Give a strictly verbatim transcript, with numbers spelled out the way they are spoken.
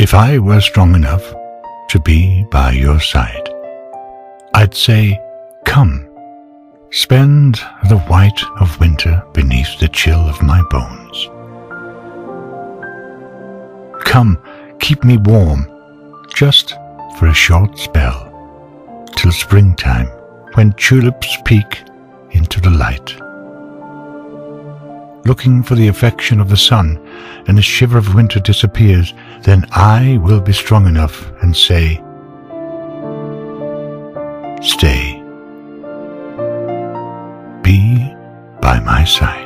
If I were strong enough to be by your side, I'd say, come, spend the white of winter beneath the chill of my bones. Come, keep me warm, just for a short spell, till springtime, when tulips peek into the light. Looking for the affection of the sun, and the shiver of winter disappears, then I will be strong enough and say, stay. Be by my side.